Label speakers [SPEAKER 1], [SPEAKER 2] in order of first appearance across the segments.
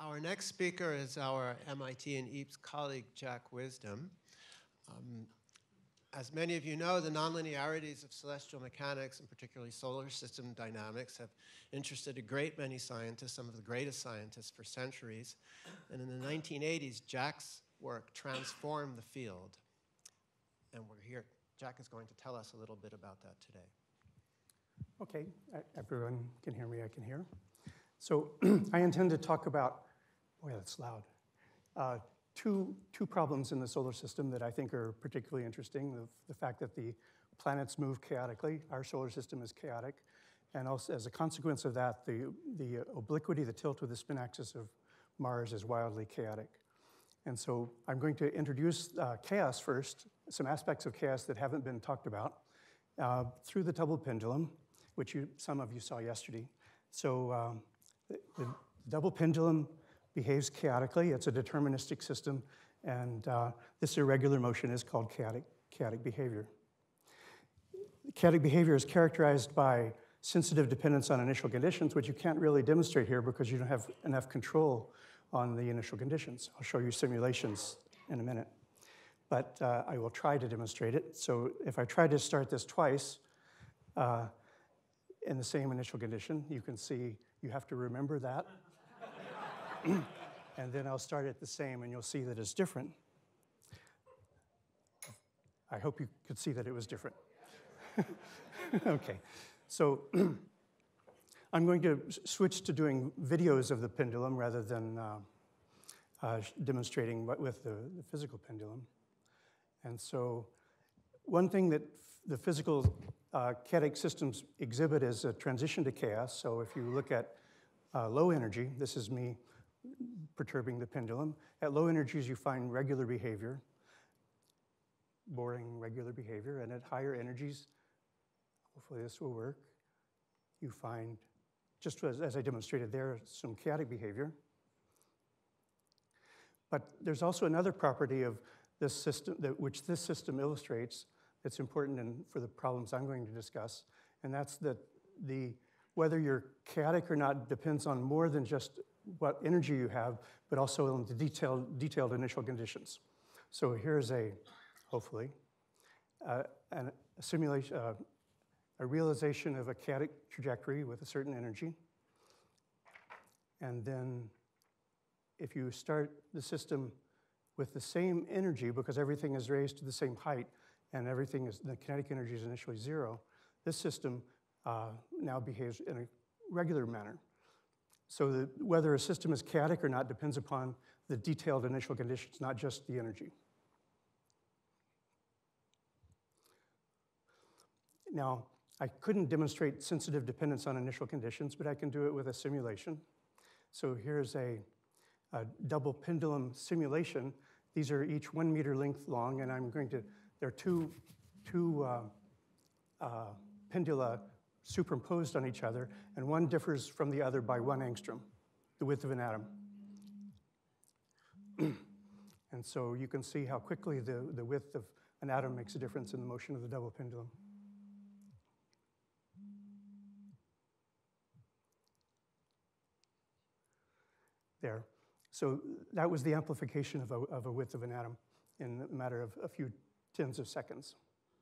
[SPEAKER 1] Our next speaker is our MIT and EAPS colleague, Jack Wisdom. As many of you know, the nonlinearities of celestial mechanics, and particularly solar system dynamics, have interested a great many scientists, some of the greatest scientists, for centuries. And in the 1980s, Jack's work transformed the field. And we're here. Jack is going to tell us a little bit about that today.
[SPEAKER 2] Okay, everyone can hear me, I can hear. So I intend to talk about, boy, that's loud, two problems in the solar system that I think are particularly interesting. The fact that the planets move chaotically, our solar system is chaotic, and also as a consequence of that, the obliquity, the tilt of the spin axis of Mars is wildly chaotic. And so I'm going to introduce chaos first, some aspects of chaos that haven't been talked about, through the double pendulum, which some of you saw yesterday. So the double pendulum behaves chaotically. It's a deterministic system, and this irregular motion is called chaotic behavior. Chaotic behavior is characterized by sensitive dependence on initial conditions, which you can't really demonstrate here because you don't have enough control on the initial conditions. I'll show you simulations in a minute, but I will try to demonstrate it. So if I try to start this twice in the same initial condition, you can see you have to remember that. And then I'll start it the same, and you'll see that it's different. I hope you could see that it was different. Okay, so I'm going to switch to doing videos of the pendulum rather than demonstrating with the physical pendulum. And so one thing that the physical chaotic systems exhibit is a transition to chaos. So if you look at low energy, this is me perturbing the pendulum. At low energies, you find regular behavior, boring regular behavior. And at higher energies, hopefully this will work, you find, just as I demonstrated there, some chaotic behavior. But there's also another property of this system, which this system illustrates, that's important for the problems I'm going to discuss, and that's that whether you're chaotic or not depends on more than just what energy you have, but also on the detailed initial conditions. So here's hopefully, a simulation, a realization of a chaotic trajectory with a certain energy. And then if you start the system with the same energy, because everything is raised to the same height, and the kinetic energy is initially zero, this system now behaves in a regular manner. So whether a system is chaotic or not depends upon the detailed initial conditions, not just the energy. Now, I couldn't demonstrate sensitive dependence on initial conditions, but I can do it with a simulation. So here's a double pendulum simulation. These are each 1 meter length long, and there are two pendula superimposed on each other, and one differs from the other by 1 angstrom, the width of an atom. And so you can see how quickly the width of an atom makes a difference in the motion of the double pendulum. There. So that was the amplification of a width of an atom in a matter of a few tens of seconds.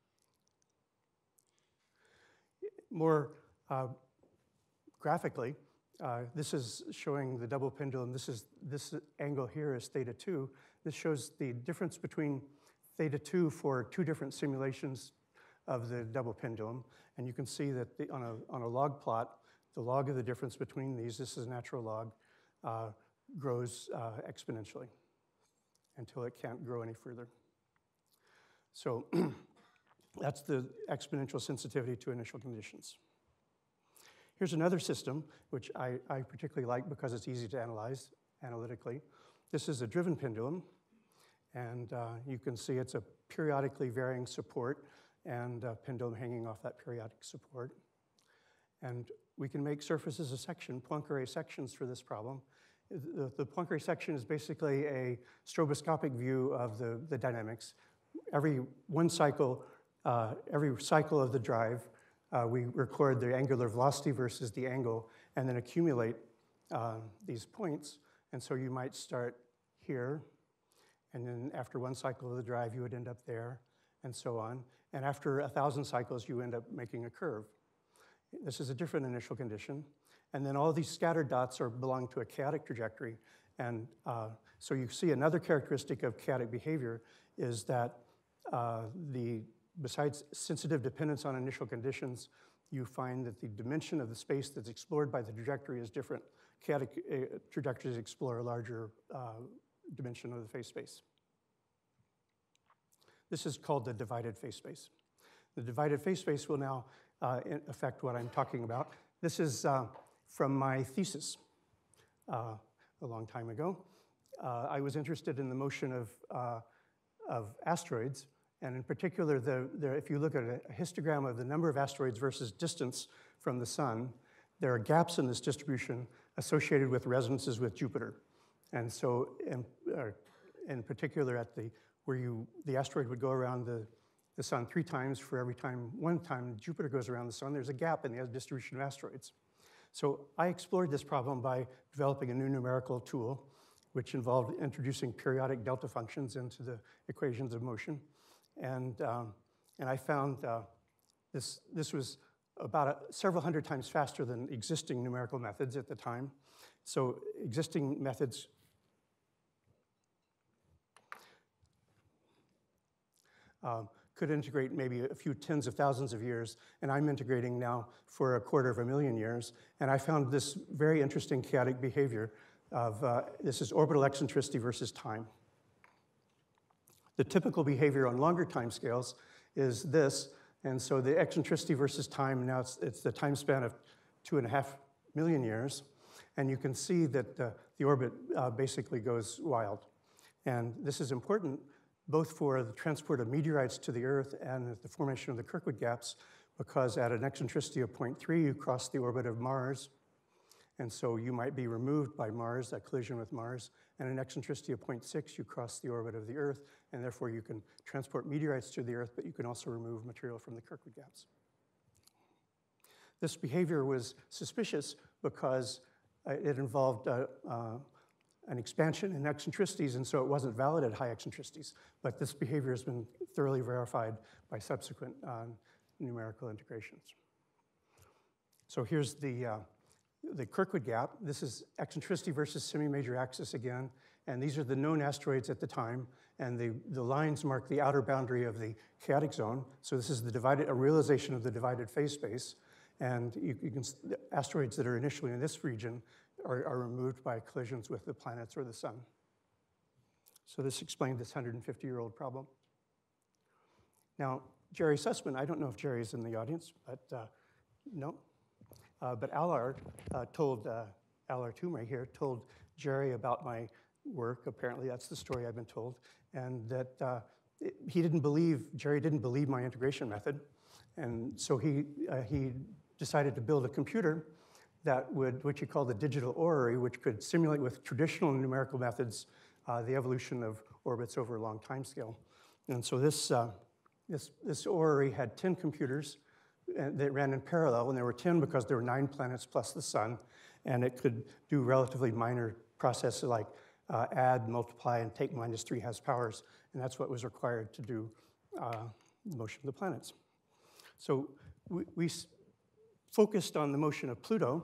[SPEAKER 2] More graphically, this is showing the double pendulum. This angle here is theta 2. This shows the difference between theta 2 for 2 different simulations of the double pendulum. And you can see that on a log plot, the log of the difference between these, this is a natural log, grows exponentially until it can't grow any further. So that's the exponential sensitivity to initial conditions. Here's another system, which I particularly like because it's easy to analyze analytically. This is a driven pendulum, and you can see it's a periodically varying support and a pendulum hanging off that periodic support. And we can make surfaces of section, Poincare sections for this problem. The Poincare section is basically a stroboscopic view of the dynamics. Every cycle of the drive, we record the angular velocity versus the angle, and then accumulate these points And so you might start here, and then after one cycle of the drive, you would end up there, and so on. And after 1,000 cycles, you end up making a curve. This is a different initial condition. And then all these scattered dots belong to a chaotic trajectory. And so you see another characteristic of chaotic behavior is that besides sensitive dependence on initial conditions, you find that the dimension of the space that's explored by the trajectory is different. Chaotic trajectories explore a larger dimension of the phase space. This is called the divided phase space. The divided phase space will now affect what I'm talking about. This is from my thesis a long time ago. I was interested in the motion of asteroids, and in particular, if you look at a histogram of the number of asteroids versus distance from the sun, there are gaps in this distribution associated with resonances with Jupiter. And so, in particular, where the asteroid would go around the sun 3 times for every time, 1 time Jupiter goes around the sun, there's a gap in the distribution of asteroids. So I explored this problem by developing a new numerical tool, which involved introducing periodic delta functions into the equations of motion. And I found this was about several hundred times faster than existing numerical methods at the time. So existing methods could integrate maybe a few tens of thousands of years, and I'm integrating now for 250,000 years. And I found this very interesting chaotic behavior of, this is orbital eccentricity versus time. The typical behavior on longer time scales is this, and so the eccentricity versus time, now it's the time span of 2.5 million years, and you can see that the orbit basically goes wild. And this is important both for the transport of meteorites to the Earth and the formation of the Kirkwood gaps, because at an eccentricity of 0.3, you cross the orbit of Mars, and so you might be removed by Mars, that collision with Mars, and an eccentricity of 0.6, you cross the orbit of the Earth, and therefore you can transport meteorites to the Earth, but you can also remove material from the Kirkwood gaps. This behavior was suspicious because it involved an expansion in eccentricities, and so it wasn't valid at high eccentricities. But this behavior has been thoroughly verified by subsequent numerical integrations. So here's the Kirkwood gap. This is eccentricity versus semi-major axis again, and these are the known asteroids at the time, and the lines mark the outer boundary of the chaotic zone. So this is a realization of the divided phase space, and the asteroids that are initially in this region are removed by collisions with the planets or the sun. So this explained this 150-year-old problem. Now, Jerry Sussman, I don't know if Jerry's in the audience, but no. But Allard Toomey here told Jerry about my work. Apparently, that's the story I've been told. And that Jerry didn't believe my integration method. And so he decided to build a computer which he called the digital orrery, which could simulate with traditional numerical methods the evolution of orbits over a long time scale. And so this orrery had 10 computers that ran in parallel, and there were 10 because there were 9 planets plus the sun, and it could do relatively minor processes like add, multiply, and take -3 has powers, and that's what was required to do the motion of the planets. So we focused on the motion of Pluto.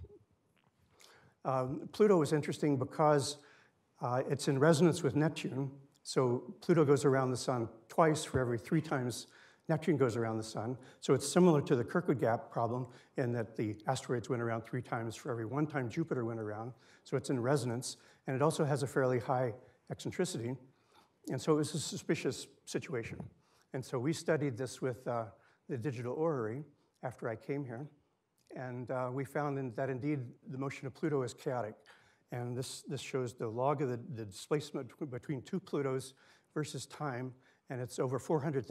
[SPEAKER 2] Pluto was interesting because it's in resonance with Neptune. So Pluto goes around the sun twice for every 3 times Neptune goes around the sun. So it's similar to the Kirkwood gap problem in that the asteroids went around 3 times for every 1 time Jupiter went around. So it's in resonance, and it also has a fairly high eccentricity. And so it was a suspicious situation. And so we studied this with the digital orrery after I came here. And we found that indeed the motion of Pluto is chaotic. And this shows the log of the displacement between 2 Plutos versus time, and it's over 400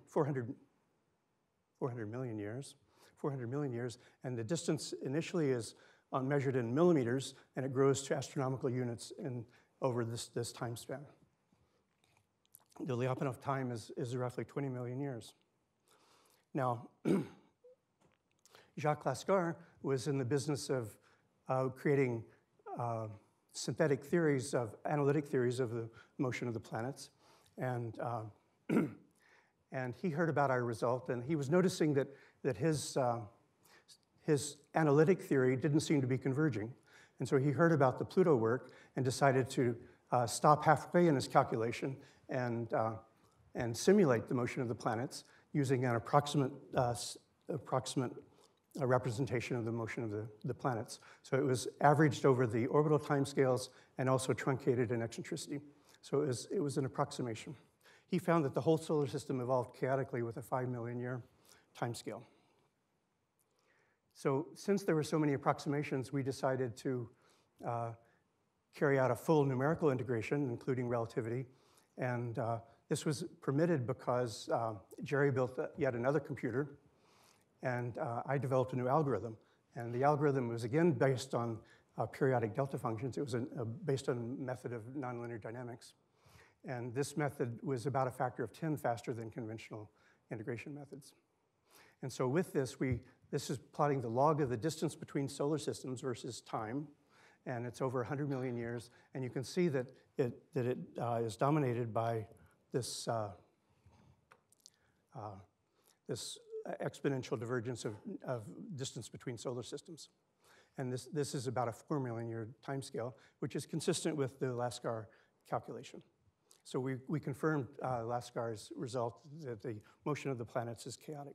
[SPEAKER 2] million years, 400 million years, and the distance initially is measured in millimeters, and it grows to astronomical units over this time span. The Lyapunov time is roughly 20 million years. Now, Jacques Lascar was in the business of creating synthetic theories analytic theories of the motion of the planets. And, and he heard about our result, and he was noticing that his analytic theory didn't seem to be converging. And so he heard about the Pluto work and decided to stop halfway in his calculation and simulate the motion of the planets using an approximate representation of the motion of the planets. So it was averaged over the orbital timescales and also truncated in eccentricity. So it was an approximation. He found that the whole solar system evolved chaotically with a 5 million year timescale. So since there were so many approximations, we decided to carry out a full numerical integration, including relativity. And this was permitted because Jerry built yet another computer, and I developed a new algorithm. And the algorithm was again based on periodic delta functions. It was based on a method of nonlinear dynamics. And this method was about a factor of 10 faster than conventional integration methods. And so with this, this is plotting the log of the distance between solar systems versus time. And it's over 100 million years. And you can see that it is dominated by this, this exponential divergence of distance between solar systems. And this is about a 4 million year timescale, which is consistent with the Laskar calculation. So we confirmed Laskar's result that the motion of the planets is chaotic.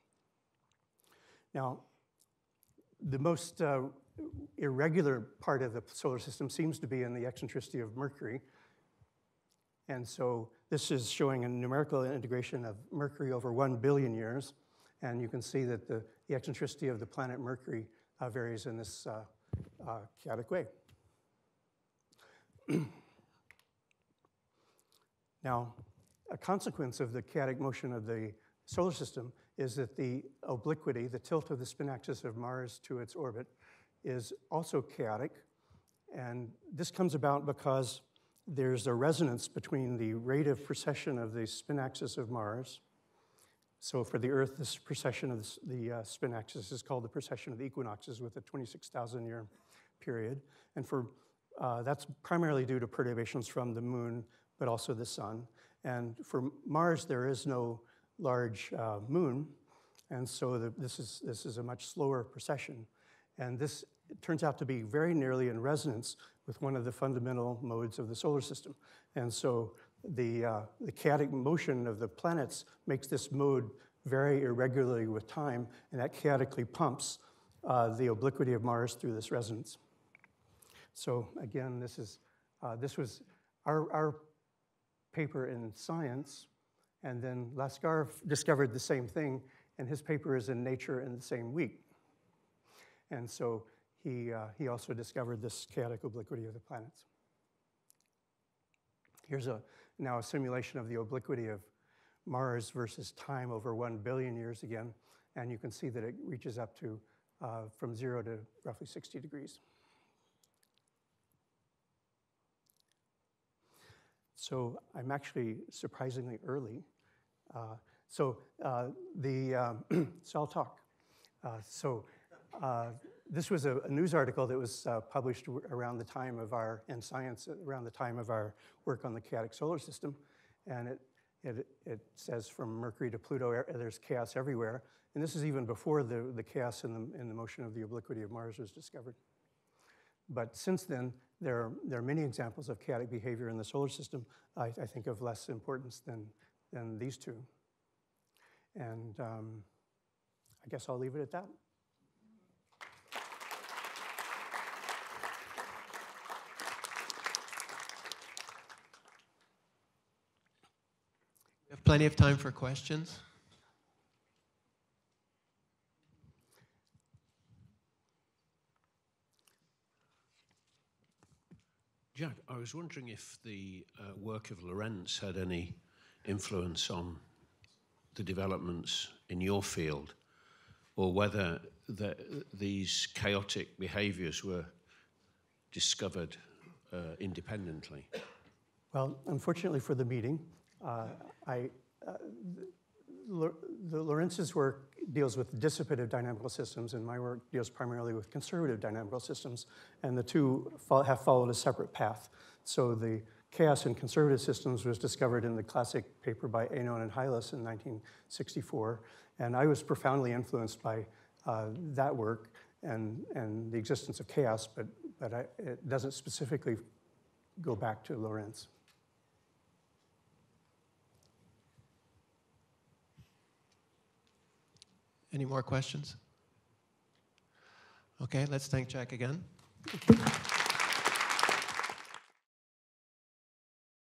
[SPEAKER 2] Now, the most irregular part of the solar system seems to be in the eccentricity of Mercury. And so this is showing a numerical integration of Mercury over 1 billion years. And you can see that the eccentricity of the planet Mercury varies in this chaotic way. Now, a consequence of the chaotic motion of the solar system is that the obliquity, the tilt of the spin axis of Mars to its orbit, is also chaotic. And this comes about because there's a resonance between the rate of precession of the spin axis of Mars. So for the Earth, this precession of the spin axis is called the precession of the equinoxes with a 26,000 year period. And that's primarily due to perturbations from the moon, but also the sun. And for Mars, there is no large moon, and so this is a much slower precession. And this turns out to be very nearly in resonance with one of the fundamental modes of the solar system. And so the chaotic motion of the planets makes this mode vary irregularly with time, and that chaotically pumps the obliquity of Mars through this resonance. So again, this was our paper in Science, and then Laskar discovered the same thing, and his paper is in Nature in the same week. And so he also discovered this chaotic obliquity of the planets. Here's now a simulation of the obliquity of Mars versus time over 1 billion years again, and you can see that it reaches up to from 0 to roughly 60 degrees. So I'm actually surprisingly early. So I'll talk. This was a news article that was published around the time of in Science, around the time of our work on the chaotic solar system. And it says from Mercury to Pluto, there's chaos everywhere. And this is even before the chaos in the motion of the obliquity of Mars was discovered. But since then, there are many examples of chaotic behavior in the solar system, I think of less importance than these two. And I guess I'll leave it at that.
[SPEAKER 1] We have plenty of time for questions.
[SPEAKER 3] Jack, I was wondering if the work of Lorenz had any influence on the developments in your field, or whether these chaotic behaviors were discovered independently.
[SPEAKER 2] Well, unfortunately for the meeting, the Lorenz's work deals with dissipative dynamical systems, and my work deals primarily with conservative dynamical systems, and the two have followed a separate path. So the chaos in conservative systems was discovered in the classic paper by Anon and Hylas in 1964, and I was profoundly influenced by that work and the existence of chaos, but it doesn't specifically go back to Lorenz.
[SPEAKER 1] Any more questions? Okay, let's thank Jack again.